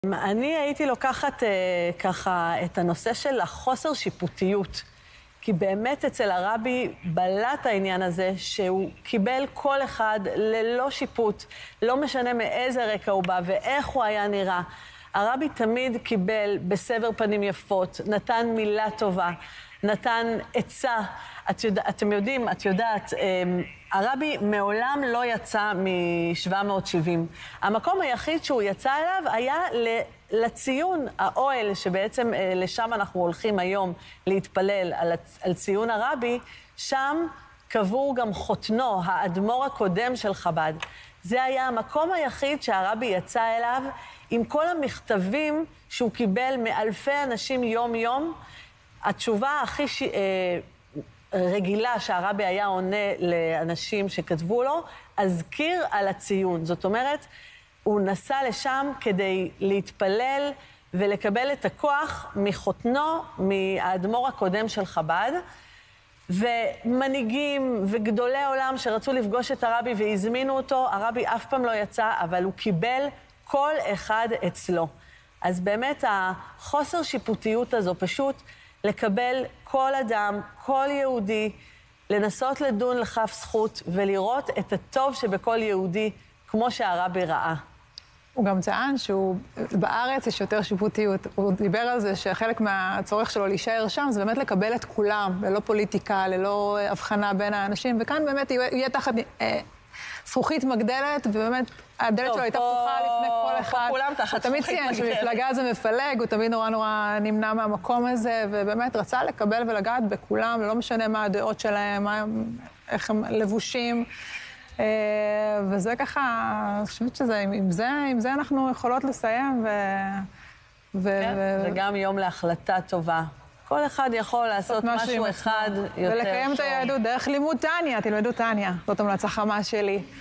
אני הייתי לוקחת ככה את הנושא של החוסר שיפוטיות, כי באמת אצל הרבי בלט העניין הזה שהוא קיבל כל אחד ללא שיפוט, לא משנה מאיזה רקע הוא בא ואיך הוא היה נראה. הרבי תמיד קיבל בסבר פנים יפות, נתן מילה טובה, נתן עצה. אתם יודעים, את יודעת, הרבי מעולם לא יצא מ-770. המקום היחיד שהוא יצא אליו היה לציון האוהל, שבעצם לשם אנחנו הולכים היום להתפלל על ציון הרבי, שם קבור גם חותנו, האדמו"ר הקודם של חב"ד. זה היה המקום היחיד שהרבי יצא אליו עם כל המכתבים שהוא קיבל מאלפי אנשים יום-יום. התשובה הכי רגילה שהרבי היה עונה לאנשים שכתבו לו, אזכיר על הציון. זאת אומרת, הוא נסע לשם כדי להתפלל ולקבל את הכוח מחותנו, מהאדמו"ר הקודם של חב"ד, ומנהיגים וגדולי עולם שרצו לפגוש את הרבי והזמינו אותו, הרבי אף פעם לא יצא, אבל הוא קיבל כל אחד אצלו. אז באמת החוסר שיפוטיות הזו, פשוט לקבל כל אדם, כל יהודי, לנסות לדון לכף זכות ולראות את הטוב שבכל יהודי, כמו שהרבי ראה. הוא גם טען שהוא, בארץ יש יותר שיפוטיות. הוא דיבר על זה שחלק מהצורך שלו להישאר שם, זה באמת לקבל את כולם, ללא פוליטיקה, ללא הבחנה בין האנשים, וכאן באמת יהיה תחת זכוכית מגדלת, ובאמת הדלת שלו הייתה פתוחה לפני כל אחד. כולם תחת זכוכית מגדלת. הוא תמיד ציין שמפלגה זה מפלג, הוא תמיד נורא נמנע מהמקום הזה, ובאמת רצה לקבל ולגעת בכולם, לא משנה מה הדעות שלהם, איך הם לבושים. וזה ככה, אני חושבת שזה, עם זה אנחנו יכולות לסיים, וגם יום להחלטה טובה. כל אחד יכול לעשות משהו אחד יותר. ולקיים את היהדות דרך לימוד טניה, תלמדו טניה. זאת המלצה חמה שלי.